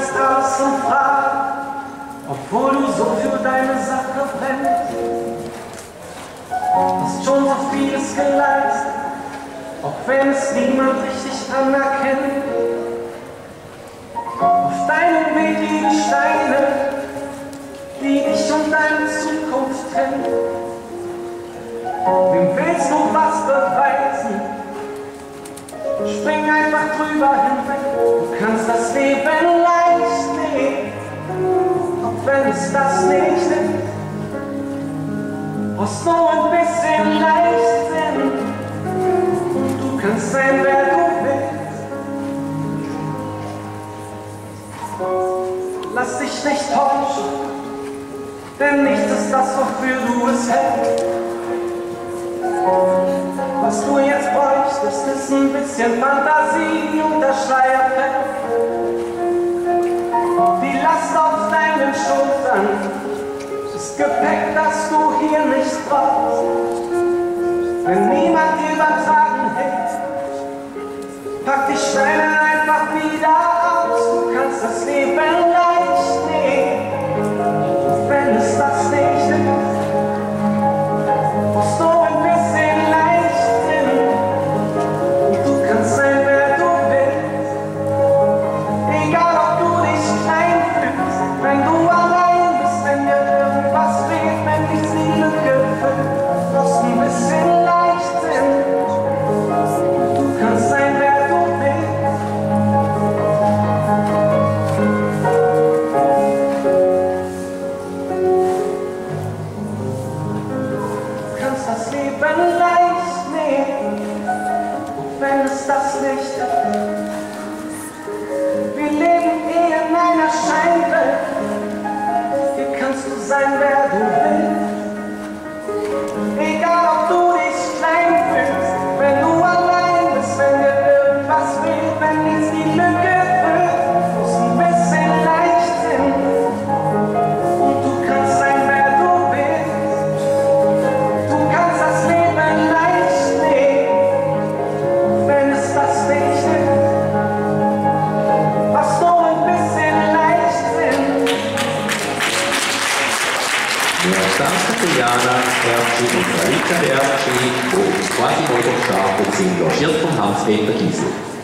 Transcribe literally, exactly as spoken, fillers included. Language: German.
stellst alles in Frage, obwohl du so für deine Sache brennst. Hast schon so vieles geleistet, auch wenn es niemand richtig anerkennt. Auf deinem Weg liegen Steine, die dich und deine Zukunft trennen. Wem willst du was beweisen? Spring einfach drüber hinweg, du kannst das Leben leicht nehmen, auch wenn es das nicht ist. Brauchst nur ein bisschen Leichtsinn und du kannst sein, wer du willst. Lass dich nicht täuschen, denn nichts ist das, wofür du es hältst. Was du jetzt bräuchtest, ist ein bisschen Fantasie und der Schleier fällt. Die Last auf deinen Schultern ist Gepäck, das du hier nicht brauchst. Wenn niemand dir beim Tragen hilft, pack die Steine einfach wieder aus. Du kannst das Leben leicht nehmen, und wenn es das nicht ist, brauchst du ein bisschen Leichtsinn und du kannst sein, wer du willst. Egal ob du dich klein fühlst, wenn du allein bist, wenn dir irgendwas fehlt, wenn dich die Lücke füllt, brauchst ein bisschen Leichtsinn und du kannst sein, wer du willst. Du kannst das Leben leicht nehmen, auch wenn es das nicht ist. Wir leben eh in einer Scheinwelt, hier kannst du sein, wer du willst. Egal ob du dich klein fühlst, wenn du allein bist, wenn dir irgendwas fehlt, wenn dies die Lücke füllt, brauchst ein bisschen Leichtsinn und du kannst sein, wer du willst. Du kannst das Leben leicht nehmen, wenn es das nicht ist. Was nur ein bisschen Leichtsinn. Ja, danke für Jana Erci und Marika Erci und Quasimodo Stapel sind logiert von Hans-Peter Giesel.